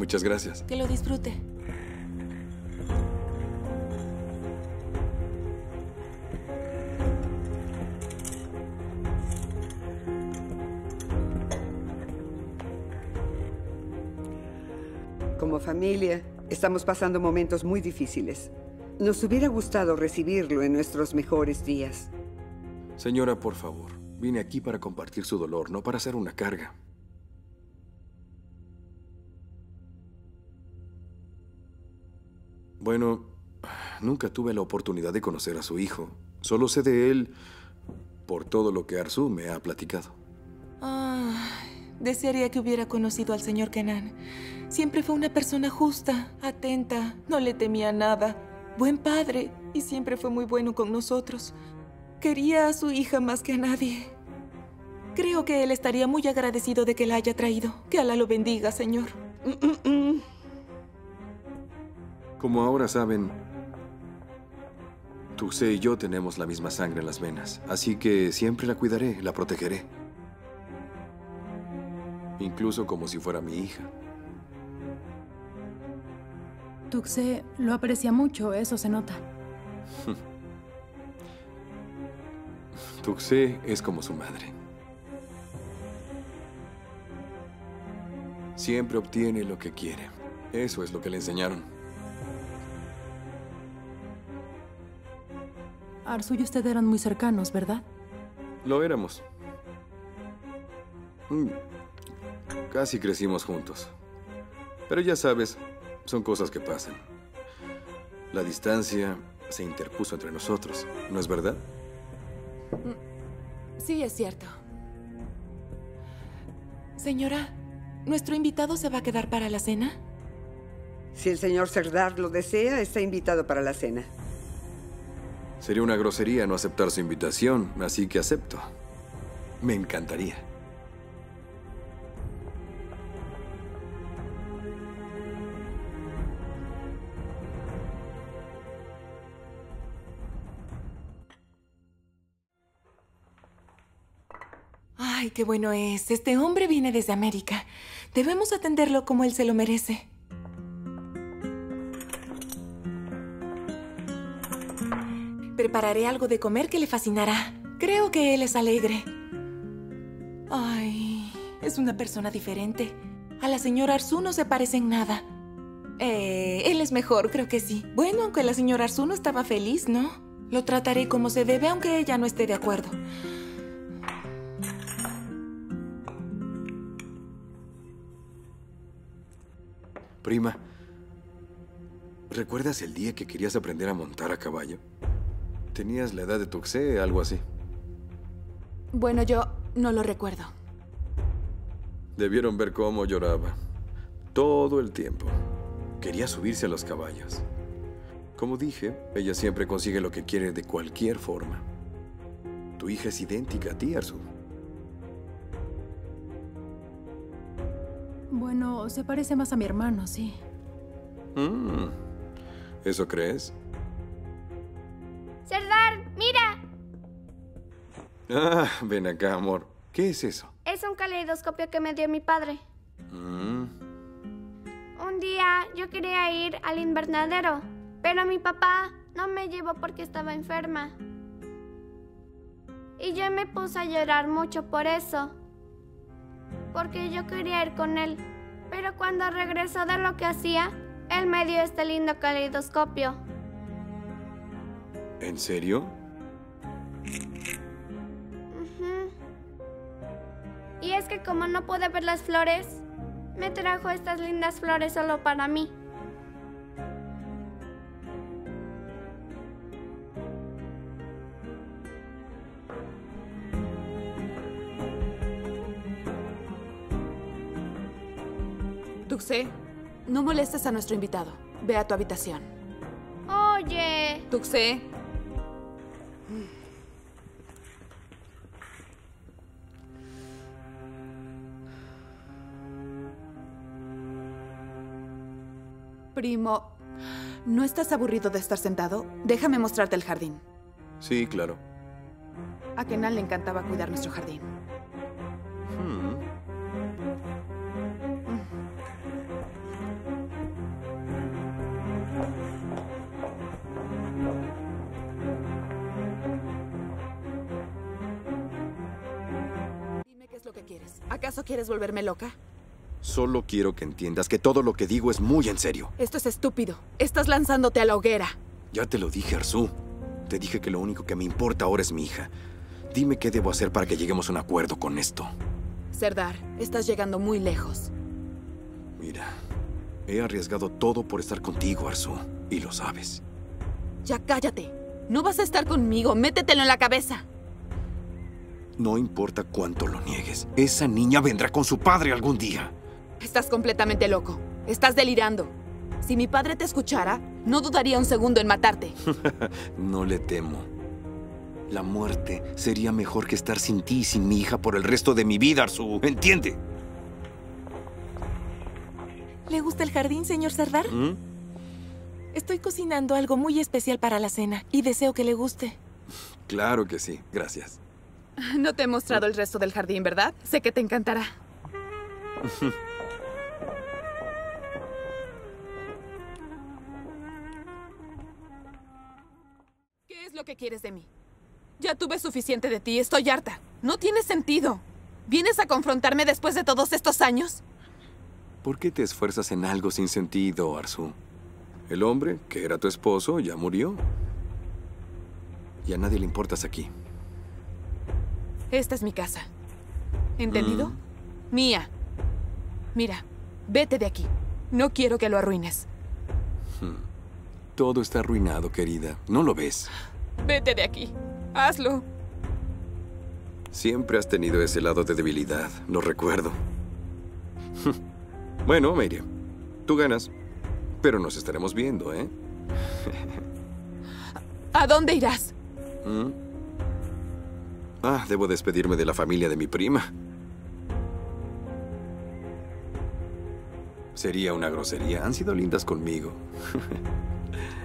Muchas gracias. Que lo disfrute. Como familia, estamos pasando momentos muy difíciles. Nos hubiera gustado recibirlo en nuestros mejores días. Señora, por favor. Vine aquí para compartir su dolor, no para hacer una carga. Bueno, nunca tuve la oportunidad de conocer a su hijo. Solo sé de él por todo lo que Arzu me ha platicado. Desearía que hubiera conocido al señor Kenan. Siempre fue una persona justa, atenta, no le temía nada. Buen padre y siempre fue muy bueno con nosotros. Quería a su hija más que a nadie. Creo que él estaría muy agradecido de que la haya traído. Que Alá lo bendiga, señor. Como ahora saben, Tuxé y yo tenemos la misma sangre en las venas, así que siempre la cuidaré, la protegeré. Incluso como si fuera mi hija. Tuxé lo aprecia mucho, eso se nota. Tuxé es como su madre. Siempre obtiene lo que quiere. Eso es lo que le enseñaron. Arzu y usted eran muy cercanos, ¿verdad? Lo éramos. Casi crecimos juntos. Pero ya sabes, son cosas que pasan. La distancia se interpuso entre nosotros, ¿no es verdad? Sí, es cierto. Señora, ¿nuestro invitado se va a quedar para la cena? Si el señor Serdar lo desea, está invitado para la cena. Sería una grosería no aceptar su invitación, así que acepto. Me encantaría. Ay, qué bueno es. Este hombre viene desde América. Debemos atenderlo como él se lo merece. Prepararé algo de comer que le fascinará. Creo que él es alegre. Ay, es una persona diferente. A la señora Arzu no se parece en nada. Él es mejor, creo que sí. Bueno, aunque la señora Arzu no estaba feliz, ¿no? Lo trataré como se debe, aunque ella no esté de acuerdo. Prima, ¿recuerdas el día que querías aprender a montar a caballo? Tenías la edad de Tuxé, algo así. Bueno, yo no lo recuerdo. Debieron ver cómo lloraba. Todo el tiempo. Quería subirse a los caballos. Como dije, ella siempre consigue lo que quiere de cualquier forma. Tu hija es idéntica a ti, Arzu. Bueno, se parece más a mi hermano, sí. ¿Eso crees? ¡Serdar, mira! Ah, ven acá, amor. ¿Qué es eso? Es un caleidoscopio que me dio mi padre. Un día yo quería ir al invernadero, pero mi papá no me llevó porque estaba enferma. Y yo me puse a llorar mucho por eso, porque yo quería ir con él. Pero cuando regresó de lo que hacía, él me dio este lindo caleidoscopio. ¿En serio? Y es que como no pude ver las flores, me trajo estas lindas flores solo para mí. Tuxé, no molestes a nuestro invitado. Ve a tu habitación. Oye. Tuxé. Primo, ¿no estás aburrido de estar sentado? Déjame mostrarte el jardín. Sí, claro. A Kenan le encantaba cuidar nuestro jardín. ¿Acaso quieres volverme loca? Solo quiero que entiendas que todo lo que digo es muy en serio. Esto es estúpido. Estás lanzándote a la hoguera. Ya te lo dije, Arzu. Te dije que lo único que me importa ahora es mi hija. Dime qué debo hacer para que lleguemos a un acuerdo con esto. Serdar, estás llegando muy lejos. Mira, he arriesgado todo por estar contigo, Arzu. Y lo sabes. Ya cállate. No vas a estar conmigo. Métetelo en la cabeza. No importa cuánto lo niegues. Esa niña vendrá con su padre algún día. Estás completamente loco. Estás delirando. Si mi padre te escuchara, no dudaría un segundo en matarte. No le temo. La muerte sería mejor que estar sin ti y sin mi hija por el resto de mi vida, Arzu. ¿Entiende? ¿Le gusta el jardín, señor Serdar? Estoy cocinando algo muy especial para la cena y deseo que le guste. Claro que sí. Gracias. No te he mostrado el resto del jardín, ¿verdad? Sé que te encantará. ¿Qué es lo que quieres de mí? Ya tuve suficiente de ti. Estoy harta. No tiene sentido. ¿Vienes a confrontarme después de todos estos años? ¿Por qué te esfuerzas en algo sin sentido, Arzu? El hombre, que era tu esposo, ya murió. Y a nadie le importas aquí. Esta es mi casa. ¿Entendido? Mía. Mira, vete de aquí. No quiero que lo arruines. Todo está arruinado, querida. ¿No lo ves? Vete de aquí. Hazlo. Siempre has tenido ese lado de debilidad. Lo recuerdo. Bueno, Miriam, tú ganas. Pero nos estaremos viendo, ¿eh? ¿A dónde irás? Debo despedirme de la familia de mi prima. Sería una grosería. Han sido lindas conmigo.